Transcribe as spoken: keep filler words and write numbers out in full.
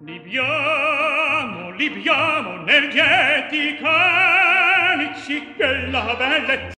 Libiamo, libiamo nel lieti calici che la bellezza